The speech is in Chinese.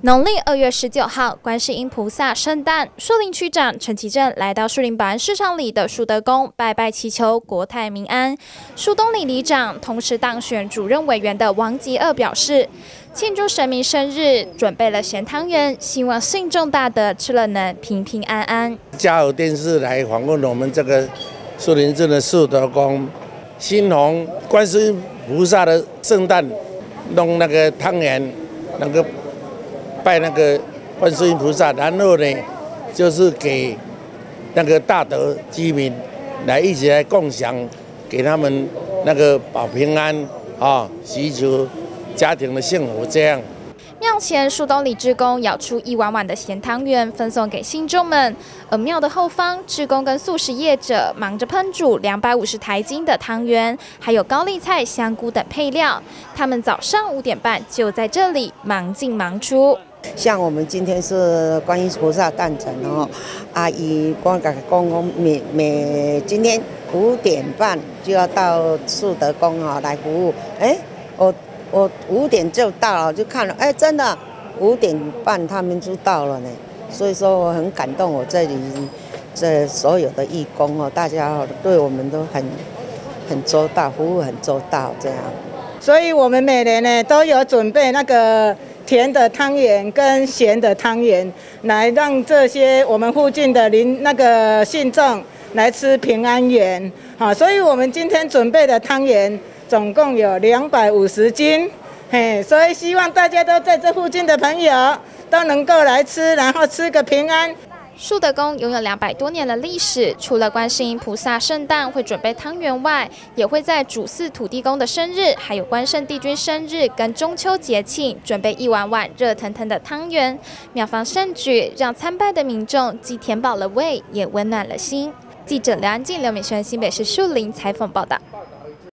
农历2月19号，观世音菩萨圣诞，树林区长陈其正来到树林保安市场里的树德宫拜拜祈求国泰民安。树东里里长，同时当选主任委员的王吉二表示，庆祝神明生日，准备了咸汤圆，希望信众大德吃了能平平安安。 嘉禾电视来访问我们这个树林镇的树德宫，新红观世音菩萨的圣诞，弄那个汤圆，那个拜那个观世音菩萨，然后呢，就是给那个大德居民来一起来共享，给他们那个保平安啊，祈求家庭的幸福这样。 庙前树东里志工舀出一碗碗的咸汤圆，分送给信众们。而庙的后方，志工跟素食业者忙着烹煮250台斤的汤圆，还有高丽菜、香菇等配料。他们早上5点半就在这里忙进忙出。 像我们今天是观音菩萨诞辰哦，阿姨光讲每今天5点半就要到树德宫哦来服务。我5点就到了，就看了，真的5点半他们就到了呢。所以说我很感动，我这里这所有的义工哦，大家对我们都很周到，服务很周到这样。 所以我们每年呢都有准备那个甜的汤圆跟咸的汤圆，来让这些我们附近的那个信众来吃平安圆。好，所以我们今天准备的汤圆总共有250斤，所以希望大家都在这附近的朋友都能够来吃，然后吃个平安。 树德宫拥有200多年的历史，除了观世音菩萨圣诞会准备汤圆外，也会在主祀土地公的生日，还有关圣帝君生日跟中秋节庆，准备一碗碗热腾腾的汤圆。庙方善举，让参拜的民众既填饱了胃，也温暖了心。记者刘安静、刘美璇，新北市树林采访报道。